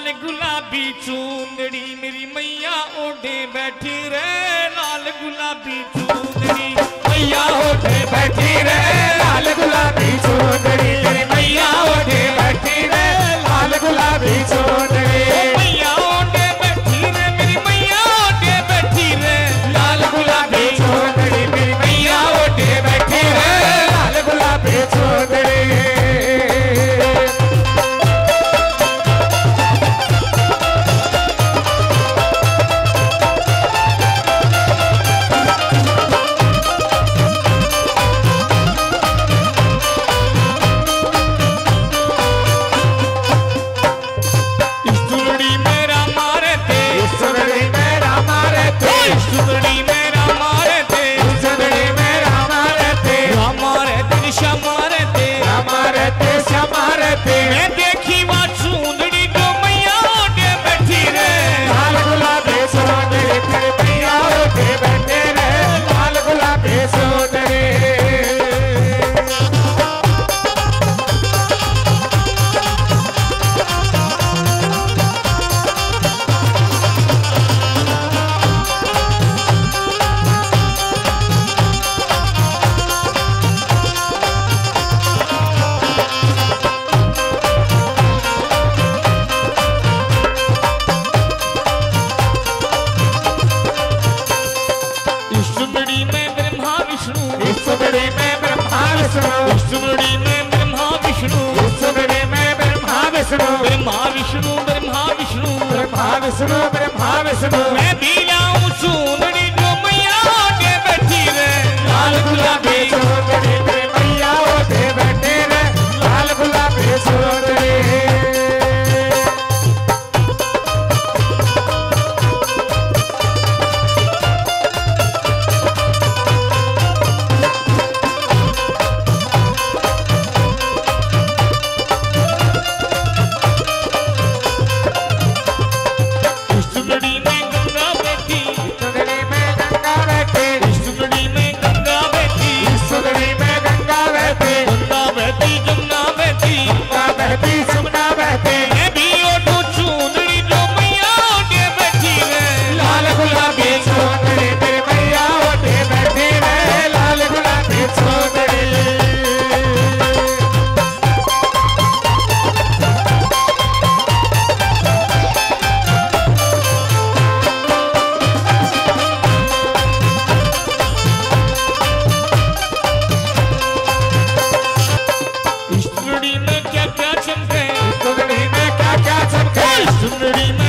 लाल गुलाबी चूंदड़ी मेरी मैया ओढ़े बैठी रे, लाल गुलाबी चूंदड़ी मैया ओढ़े बैठी रे, लाल गुलाबी चूंदड़ी मेरी मैया ओढ़े बैठी रे, लाल गुलाबी चूंदड़ी मैया ओढ़े बैठी रे, मेरी मैया ओढ़े बैठी रे, लाल गुलाबी चूंदड़ी मेरी मैया ओढ़े बैठी रे, लाल गुलाबी चूंदड़ी। सुंदड़ी मेरा मारे थे, सुंदड़ी मेरा मारे थे, हमारे थे श्यामारे थे, हमारे थे श्यामारे थे। मैं देखी वो सुंदड़ी जो मैया ओढ़े बैठी रे, लाल गुलाबी चूंदड़ी मेरी मैया ओढ़े बैठी रे, लाल गुलाबी चूंदड़ी। सुंदड़ी में ब्रह्मा विष्णु, सुंदड़ी में ब्रह्मा विष्णु, सुंदड़ी में ब्रह्मा विष्णु, सुंदड़ी में ब्रह्मा विष्णु, ब्रह्मा विष्णु ब्रह्मा विष्णु, ब्रह्मा विष्णु ब्रह्मा विष्णु। मैं भी लाऊं सुंदड़ी जो मैया ओढ़े बैठी रे, लाल गुलाबी चूंदड़ी मेरी मैया ओढ़े बैठी रे, लाल गुलाबी चूंदड़ी। सुंदड़ी में गंगा बैठी, सुंदड़ी में गंगा बैठी, सुंदड़ी में गंगा बैठी, सुंदड़ी में गंगा बैठी, गंगा बहती जमुना बहती, गंगा बहती यमुना बहती। मैं भी ओढ़ूं चूंदड़ी जो मैया ओढ़े बैठी रे, लाल गुलाबी चूंदड़ी मेरी मैया ओढ़े बैठी रे, लाल गुलाबी चूंदड़ी। सुंदड़ी में क्या क्या चमके, सुंदड़ी में क्या क्या चमके, सुंदड़ी में